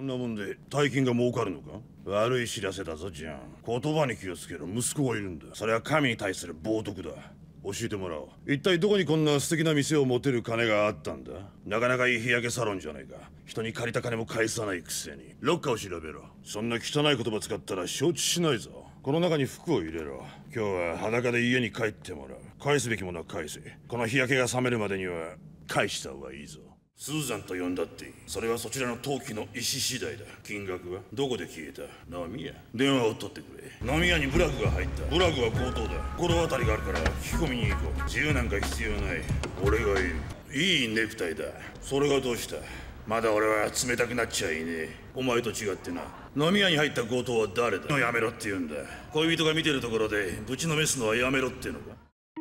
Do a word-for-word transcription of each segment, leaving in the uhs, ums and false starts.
なもんで大金が儲かるのか。悪い知らせだぞジャン。言葉に気をつけろ。息子がいるんだ。それは神に対する冒涜だ。教えてもらおう。一体どこにこんな素敵な店を持てる金があったんだ。なかなかいい日焼けサロンじゃないか。人に借りた金も返さないくせに。ロッカーを調べろ。そんな汚い言葉使ったら承知しないぞ。この中に服を入れろ。今日は裸で家に帰ってもらう。返すべきものは返せ。この日焼けが冷めるまでには返した方がいいぞ。スーザンと呼んだっていい。それはそちらの登記の意思次第だ。金額はどこで消えた。飲み屋。電話を取ってくれ。飲み屋にブラグが入った。ブラグは強盗だ。心当たりがあるから聞き込みに行こう。自由なんか必要ない。俺がいる。いいネクタイだ。それがどうした。まだ俺は冷たくなっちゃいねえ。お前と違ってな。飲み屋に入った強盗は誰だ。やめろって言うんだ。恋人が見てるところでぶちのめすのはやめろってのか。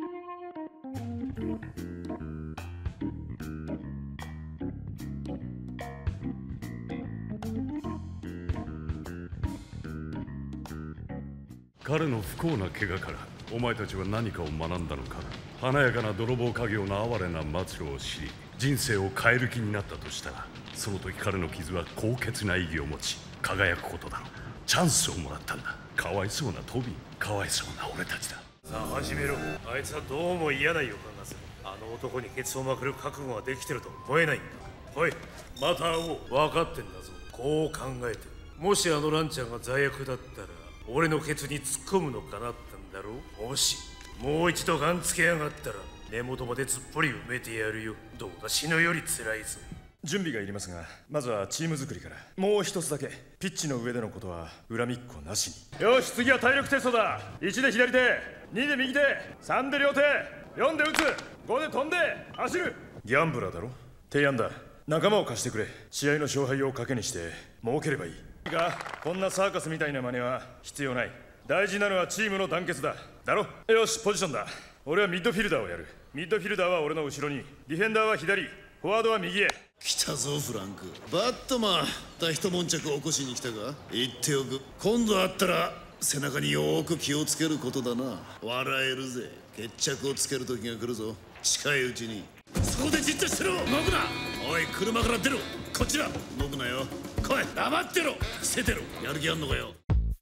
彼の不幸な怪我からお前たちは何かを学んだのか。華やかな泥棒家業の哀れな末路を知り人生を変える気になったとしたら、その時彼の傷は高潔な意義を持ち輝くことだろう。チャンスをもらったんだ。かわいそうなトビー、かわいそうな俺たちだ。 さあ始めろ。あいつはどうも嫌な予感がする。あの男にケツをまくる覚悟ができてると思えないんだ。おい、また会おう。分かってんだぞ。こう考えて、もしあのランちゃんが罪悪だったら俺のケツに突っ込むのかなったんだろう。もしもう一度ガンつけやがったら根元までずっぽり埋めてやるよ。どうだ死ぬより辛いぞ。 準備がいりますが、まずはチーム作りから。もう一つだけ、ピッチの上でのことは恨みっこなしに。よし、次は体力テストだ。いちで左手、にで右手、さんで両手、よんで打つ、ごで飛んで走る。ギャンブラーだろ。提案だ。仲間を貸してくれ。試合の勝敗を賭けにして儲ければいい。が、こんなサーカスみたいな真似は必要ない。大事なのはチームの団結だ。だろ。よし、ポジションだ。俺はミッドフィルダーをやる。ミッドフィルダーは俺の後ろに、ディフェンダーは左、フォワードは右へ。 来たぞフランク。バットマン、大一悶着を起こしに来たが。言っておく。今度会ったら背中によーく気をつけることだな。笑えるぜ。決着をつける時が来るぞ。近いうちに。そこでじっとしてろ。動くな。おい、車から出ろ。こっちだ。動くなよ。来い、黙ってろ。伏せてろ。やる気あんのかよ。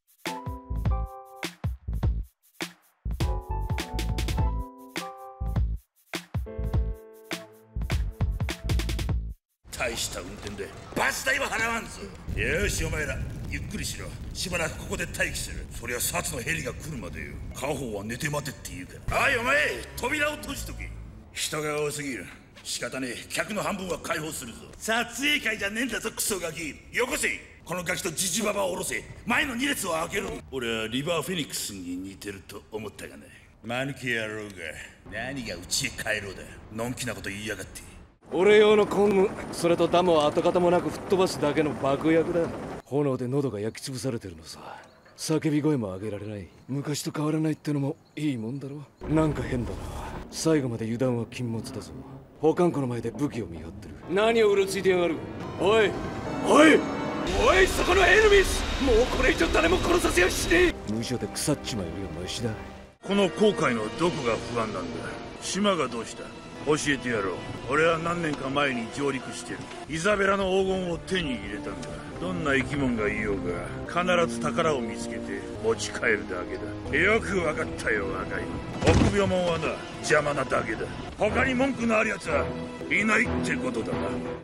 大した運転でバス代は払わんぞ。よし、お前らゆっくりしろ。しばらくここで待機する。そりゃサツのヘリが来るまでよ。家宝は寝て待てって言うから。おいお前、扉を閉じとけ。人が多すぎる。仕方ねえ。客の半分は解放するぞ。撮影会じゃねえんだぞクソガキ。よこせ。このガキとジジババを下ろせ。前のに列を開けろ。俺はリバーフェニックスに似てると思ったがな。間抜け野郎が。何が家へ帰ろうだ。のんきなこと言いやがって。 俺用のコング、それとダムを跡形もなく吹っ飛ばすだけの爆薬だ。炎で喉が焼き潰されてるのさ。叫び声も上げられない。昔と変わらないってのもいいもんだろ。なんか変だな。最後まで油断は禁物だぞ。保管庫の前で武器を見張ってる。何をうろついてやがる。おいおいおい、そこのエルミス、もうこれ以上誰も殺させやしねえ。無所で腐っちまうよりマシだ。 この航海のどこが不安なんだ。島がどうした。教えてやろう。俺は何年か前に上陸してる。イザベラの黄金を手に入れたんだ。どんな生き物がいようが必ず宝を見つけて持ち帰るだけだ。よく分かったよ若い。臆病者はな、邪魔なだけだ。他に文句のあるやつはいないってことだな。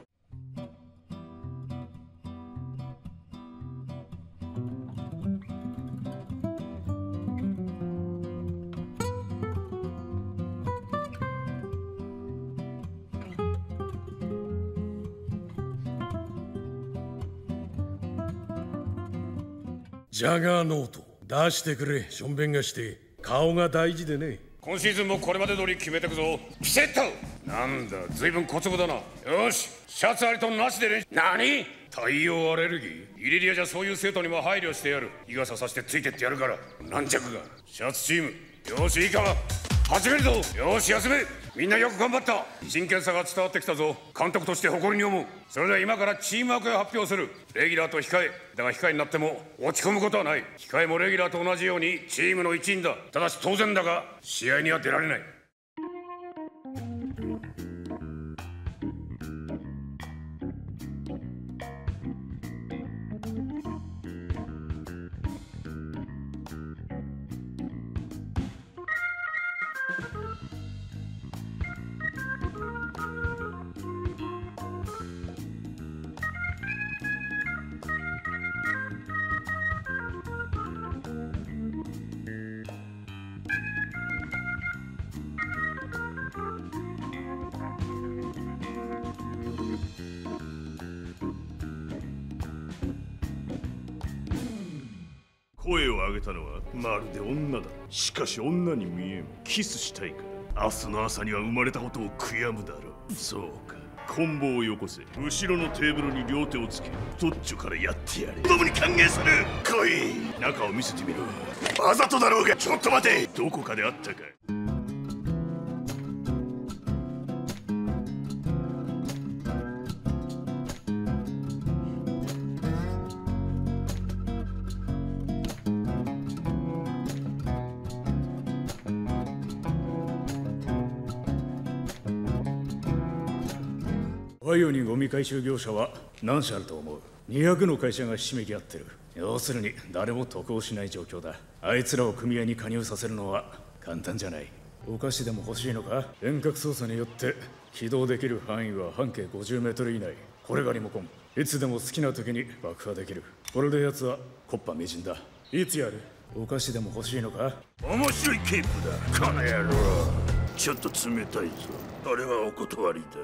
ジャガーノート出してくれ。しょんべんがして顔が大事でね。 今シーズンもこれまで通り決めてくぞ。ピシッと。なんだ、随分小粒だな。よし、シャツありとなしで練習。何？太陽アレルギー？イリリアじゃそういう生徒にも配慮してやる。日傘さしてついてってやるから。軟弱が。シャツチーム、よしいいか。始めるぞ。よし休め。みんなよく頑張った。真剣さが伝わってきたぞ。監督として誇りに思う。それでは今からチームワークを発表する。レギュラーと控えだが、控えになっても落ち込むことはない。控えもレギュラーと同じようにチームの一員だ。ただし当然だが試合には出られない。 声を上げたのはまるで女だ。しかし女に見えん。キスしたいか。明日の朝には生まれたことを悔やむだろう。そうか。棍棒をよこせ。後ろのテーブルに両手をつけ、どっちからやってやれ。子供に歓迎する。来い。中を見せてみろ。わざとだろうが。ちょっと待て。どこかであったか。 ワイオにゴミ回収業者は何社あると思う？にひゃくの会社がひしめき合ってる。要するに誰も得をしない状況だ。あいつらを組合に加入させるのは簡単じゃない。お菓子でも欲しいのか？遠隔操作によって起動できる範囲は半径ごじゅうメートル以内。これがリモコン。いつでも好きな時に爆破できる。これで奴は木っ端みじんだ。いつやる？お菓子でも欲しいのか？ 面白いケープだ。この野郎。ちょっと冷たいぞ。俺はお断りだ。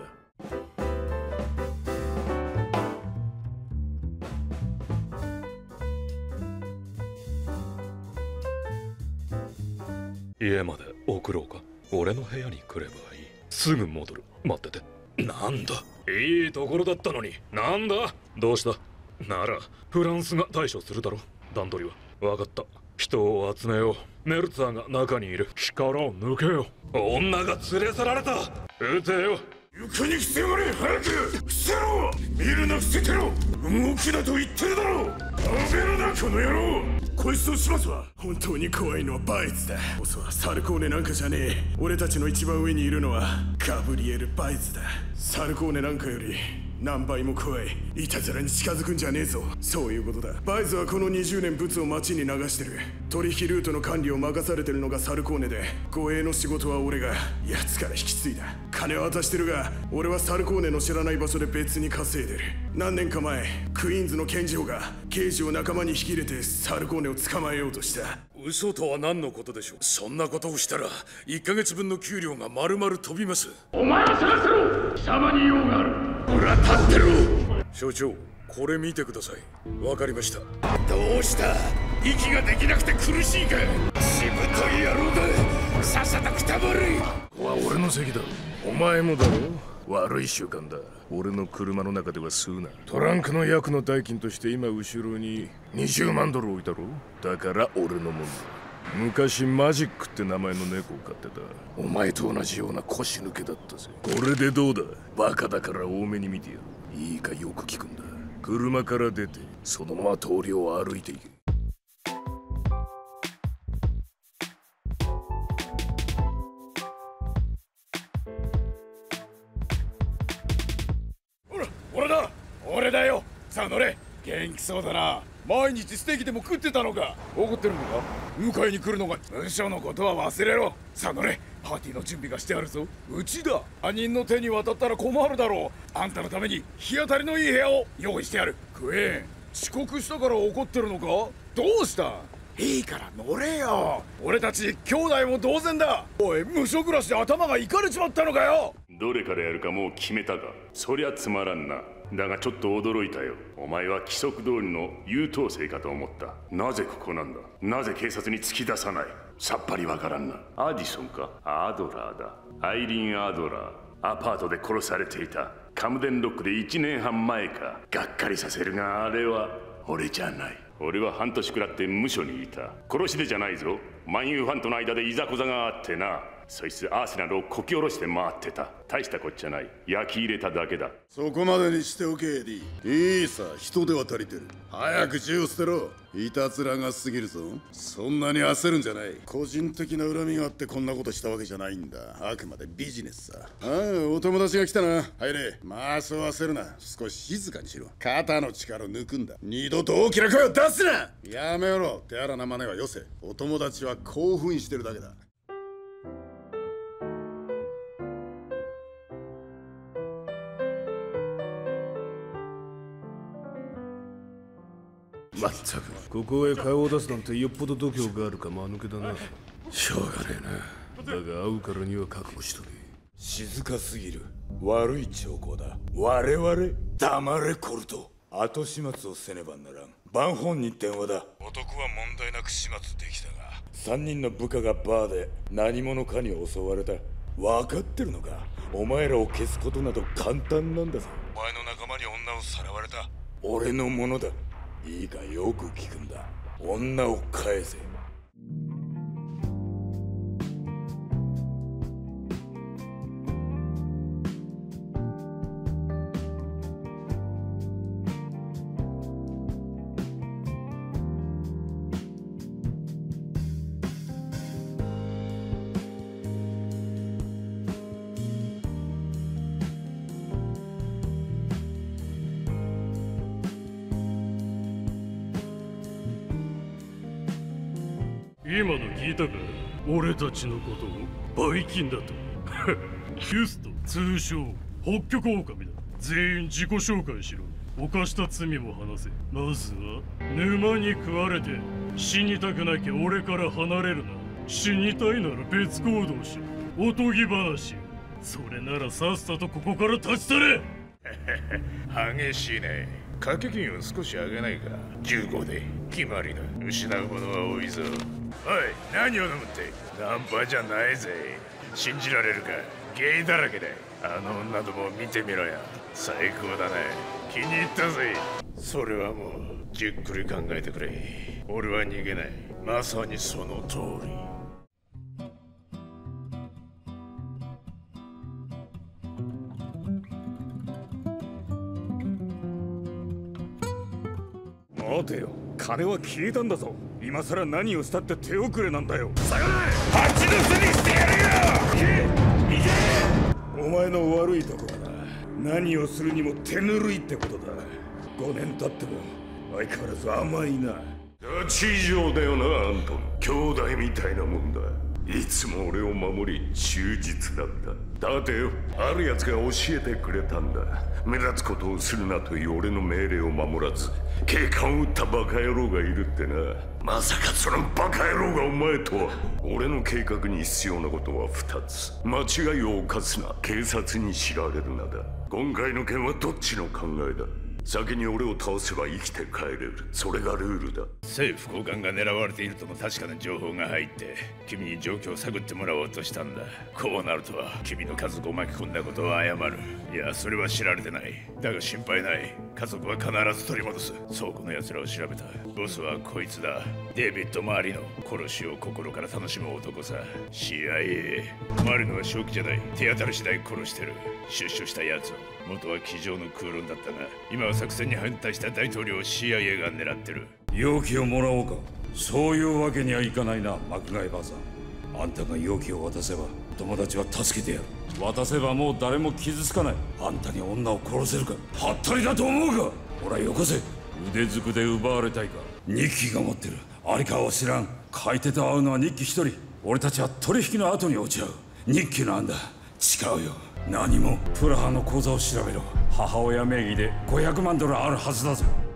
家まで送ろうか。俺の部屋に来ればいい。すぐ戻る。待ってて。なんだ、いいところだったのに。なんだ、どうした？ならフランスが対処するだろ。段取りは分かった。人を集めよう。メルツァーが中にいる。力を抜けよ。女が連れ去られた。撃てよ。 床に伏せやがれ。早く伏せろ。見るな、伏せてろ。動きだと言ってるだろう。食べるな、この野郎。こいつを始末は。本当に怖いのはバイツだ。ボスはサルコーネなんかじゃねえ。俺たちの一番上にいるのはガブリエル・バイツだ。サルコーネなんかより何倍も怖い。いたずらに近づくんじゃねえぞ。そういうことだ。バイズはこのにじゅうねんブツを街に流してる。取引ルートの管理を任されてるのがサルコーネで、護衛の仕事は俺が奴から引き継いだ。金は渡してるが、俺はサルコーネの知らない場所で別に稼いでる。何年か前、クイーンズの検事補が刑事を仲間に引き入れてサルコーネを捕まえようとした。 嘘とは何のことでしょう。そんなことをしたらいっかげつぶんの給料が丸々飛びます。 お前は探せろ。貴様に用がある。俺は立ってる。 所長、これ見てください。わかりました。 どうした？息ができなくて苦しいか？しぶとい野郎だ。さっさとくたばれ。 ここは俺の席だ。お前もだろ。悪い習慣だ。俺の車の中では吸うな。トランクの役の代金として今後ろににじゅうまんドル置いたろ。だから俺のもんだ。昔マジックって名前の猫を飼ってた。お前と同じような腰抜けだったぜ。これでどうだ？バカだから多めに見てやる。いいか、よく聞くんだ。車から出てそのまま通りを歩いていけ。 ほら、俺だ。俺だよ。さあ乗れ。元気そうだな。毎日ステーキでも食ってたのか。怒ってるのか。迎えに来るのが無所のことは忘れろ。さあ乗れ。パーティーの準備がしてあるぞ。うちだ。他人の手に渡ったら困るだろう。あんたのために日当たりのいい部屋を用意してやる。クエーン、遅刻したから怒ってるのか。どうした？いいから乗れよ。俺たち兄弟も同然だ。おい、無所暮らしで頭がいかれちまったのかよ。 どれからやるかもう決めたか。そりゃつまらんな。だがちょっと驚いたよ。お前は規則通りの優等生かと思った。なぜここなんだ。なぜ警察に突き出さない。さっぱりわからんな。アディソンか。アドラーだ。アイリーン・アドラー。アパートで殺されていた。カムデンロックでいちねんはん前か。がっかりさせるが、あれは俺じゃない。俺は半年食らって無所にいた。殺しでじゃないぞ。マンユーファンとの間でいざこざがあってな。そいつアーセナルをこき下ろして回ってた。大したこっちゃない。焼き入れただけだ。 そこまでにしておけ、エディ。いいさ、人手は足りてる。早く銃を捨てろ。いたずらが過ぎるぞ。そんなに焦るんじゃない。個人的な恨みがあってこんなことしたわけじゃないんだ。あくまでビジネスさ。ああ、お友達が来たな。入れ。まあそう焦るな。少し静かにしろ。肩の力を抜くんだ。二度と大きな声を出すな。やめろ。手荒な真似はよせ。お友達は興奮してるだけだ。 まったく、ここへ顔を出すなんてよっぽど度胸があるか間抜けだな。しょうがねえな。だが会うからには覚悟しとけ。 静かすぎる。悪い兆候だ。我々黙れコルト。 後始末をせねばならん。万本に電話だ。男は問題なく始末できたが、三人の部下がバーで何者かに襲われた。分かってるのか？お前らを消すことなど簡単なんだぞ。お前の仲間に女をさらわれた。俺のものだ。いいか、よく聞くんだ。女を返せ。 今の聞いたか？俺たちのことをバイキンだと。キュスト、通称北極狼だ。全員自己紹介しろ。犯した罪も話せ。まずは沼に食われて死にたくなきゃ俺から離れるな。死にたいなら別行動しろ。おとぎ話。それならさっさとここから立ち去れ。 激しいね。掛け金を少し上げないか。じゅうごで決まりだ。失うものは多いぞ。おい、何を飲むって。ナンパじゃないぜ。信じられるか？ゲイだらけだ。あの女ども見てみろよ。最高だね。気に入ったぜ。それはもうじっくり考えてくれ。俺は逃げない。まさにその通り。 待てよ、金は消えたんだぞ。今さら何をしたって手遅れなんだよ。下がれ！蜂の巣にしてやるよ！行け！行け！お前の悪いところだ。何をするにも手ぬるいってことだ。ごねん経っても相変わらず甘いな。 ガチ以上だよな、アントン。兄弟みたいなもんだ。いつも俺を守り忠実だった。だってよ、ある奴が教えてくれたんだ。目立つことをするなという俺の命令を守らず警官を撃ったバカ野郎がいるってな。まさかそのバカ野郎がお前とは。俺の計画に必要なことは二つ。間違いを犯すな、警察に知られるなだ。今回の件はどっちの考えだ？先に俺を倒せば生きて帰れる。それがルールだ。政府高官が狙われているとの確かな情報が入って君に状況を探ってもらおうとしたんだ。こうなるとは君の家族を巻き込んだことを謝る。いや、それは知られてない。だが心配ない。家族は必ず取り戻す。倉庫の奴らを調べた。ボスはこいつだ。デイビッド・マリノ。殺しを心から楽しむ男さ。 シーアイエー。 マリノは正気じゃない。手当たり次第殺してる。出所した奴を。元は机上の空論だったが今は作戦に反対した大統領を シーアイエー が狙ってる。 容器をもらおうか。そういうわけにはいかないな、マクガイバーさん。あんたが容器を渡せば友達は助けてやる。渡せばもう誰も傷つかない。あんたに女を殺せるか？はったりだと思うか？ほらよこせ。腕ずくで奪われたいか？日記が持ってる。ありかを知らん。書いてと会うのは日記一人。俺たちは取引の後に落ち合う。日記なんだ。誓うよ。何もプラハの口座を調べろ。母親名義でごひゃくまんドルあるはずだぞ。